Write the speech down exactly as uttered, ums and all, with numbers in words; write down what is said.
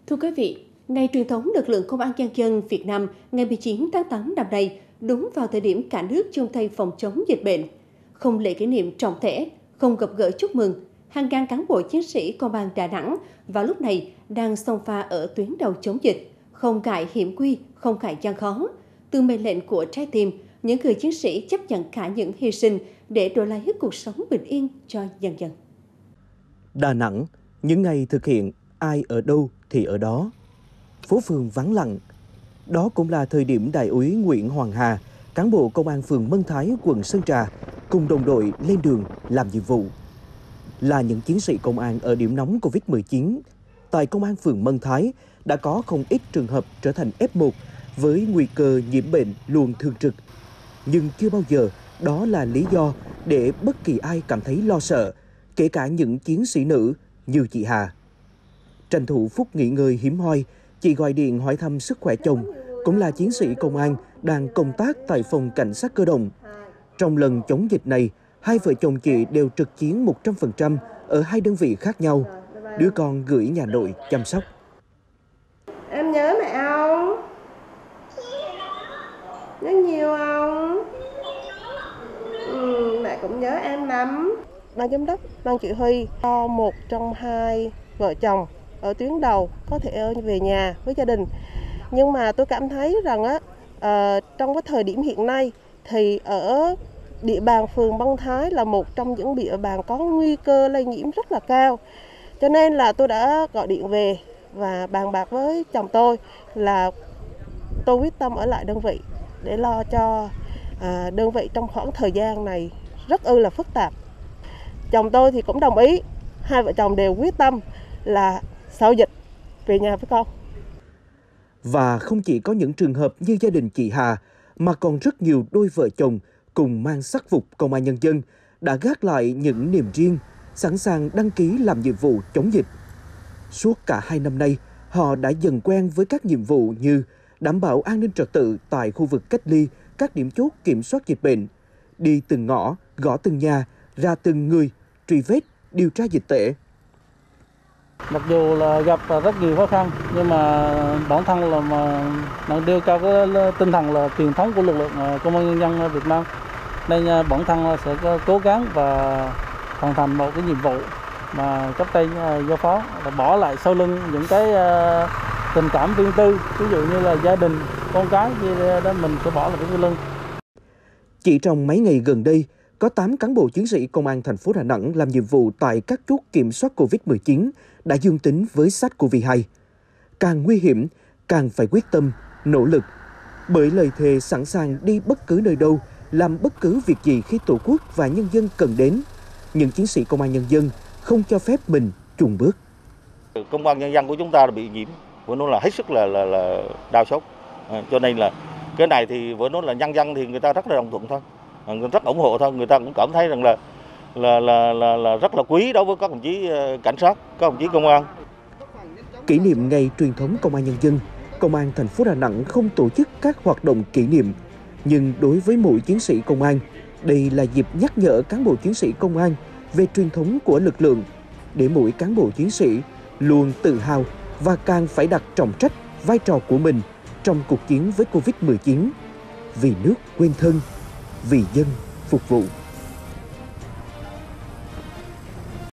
Thưa quý vị, Ngày truyền thống lực lượng Công an Nhân dân Việt Nam ngày mười chín tháng tám năm nay đúng vào thời điểm cả nước chung tay phòng chống dịch bệnh. Không lễ kỷ niệm trọng thể, không gặp gỡ chúc mừng, hàng ngàn cán bộ chiến sĩ Công an Đà Nẵng vào lúc này đang xông pha ở tuyến đầu chống dịch, không ngại hiểm nguy, không ngại gian khó. Từ mệnh lệnh của trái tim, những người chiến sĩ chấp nhận cả những hy sinh để đổi lại cuộc sống bình yên cho nhân dân. Đà Nẵng, những ngày thực hiện ai ở đâu thì ở đó. Phố phường vắng lặng. Đó cũng là thời điểm Đại úy Nguyễn Hoàng Hà, cán bộ công an phường Mân Thái, quận Sơn Trà, cùng đồng đội lên đường làm nhiệm vụ. Là những chiến sĩ công an ở điểm nóng Covid mười chín, tại công an phường Mân Thái đã có không ít trường hợp trở thành ép một với nguy cơ nhiễm bệnh luôn thường trực. Nhưng chưa bao giờ đó là lý do để bất kỳ ai cảm thấy lo sợ, kể cả những chiến sĩ nữ như chị Hà. Tranh thủ phút nghỉ ngơi hiếm hoi, chị gọi điện hỏi thăm sức khỏe chồng, cũng là chiến sĩ công an đang công tác tại phòng cảnh sát cơ động. Trong lần chống dịch này, hai vợ chồng chị đều trực chiến một trăm phần trăm ở hai đơn vị khác nhau. Đứa con gửi nhà nội chăm sóc. Em nhớ mẹ không? Nhớ nhiều không? Ừ, mẹ cũng nhớ em lắm. Ban giám đốc, ban chỉ huy cho một trong hai vợ chồng ở tuyến đầu có thể về nhà với gia đình. Nhưng mà tôi cảm thấy rằng á, uh, trong cái thời điểm hiện nay thì ở địa bàn phường Mân Thái là một trong những địa bàn có nguy cơ lây nhiễm rất là cao. Cho nên là tôi đã gọi điện về và bàn bạc với chồng tôi là tôi quyết tâm ở lại đơn vị để lo cho uh, đơn vị trong khoảng thời gian này rất ư là phức tạp. Chồng tôi thì cũng đồng ý, hai vợ chồng đều quyết tâm là sau dịch về nhà với con. Và không chỉ có những trường hợp như gia đình chị Hà, mà còn rất nhiều đôi vợ chồng cùng mang sắc phục Công an Nhân dân đã gác lại những niềm riêng, sẵn sàng đăng ký làm nhiệm vụ chống dịch. Suốt cả hai năm nay, họ đã dần quen với các nhiệm vụ như đảm bảo an ninh trật tự tại khu vực cách ly, các điểm chốt kiểm soát dịch bệnh, đi từng ngõ, gõ từng nhà, ra từng người, truy vết, điều tra dịch tễ. Mặc dù là gặp rất nhiều khó khăn, nhưng mà bản thân là mà nó đưa cao cái tinh thần là truyền thống của lực lượng Công an Nhân dân Việt Nam, nên bản thân sẽ cố gắng và hoàn thành một cái nhiệm vụ mà cấp trên giao phó, là bỏ lại sau lưng những cái tình cảm riêng tư, ví dụ như là gia đình, con cái, như đó mình sẽ bỏ lại cái sau lưng. Chỉ trong mấy ngày gần đây, có tám cán bộ chiến sĩ Công an thành phố Đà Nẵng làm nhiệm vụ tại các chốt kiểm soát Covid mười chín đã dương tính với SARS-xê o vê hai. Càng nguy hiểm, càng phải quyết tâm, nỗ lực. Bởi lời thề sẵn sàng đi bất cứ nơi đâu, làm bất cứ việc gì khi Tổ quốc và nhân dân cần đến. Những chiến sĩ Công an Nhân dân không cho phép mình chùn bước. Công an Nhân dân của chúng ta bị nhiễm, với nó là hết sức là là, là đau xót. À, cho nên là cái này thì với nó là nhân dân thì người ta rất là đồng thuận thôi. Rất ủng hộ thôi, người ta cũng cảm thấy rằng là là là là, là rất là quý đối với các đồng chí cảnh sát, các đồng chí công an. Kỷ niệm Ngày truyền thống Công an Nhân dân, Công an thành phố Đà Nẵng không tổ chức các hoạt động kỷ niệm, nhưng đối với mỗi chiến sĩ công an, đây là dịp nhắc nhở cán bộ chiến sĩ công an về truyền thống của lực lượng, để mỗi cán bộ chiến sĩ luôn tự hào và càng phải đặt trọng trách vai trò của mình trong cuộc chiến với Covid mười chín, vì nước quên thân, vì dân phục vụ.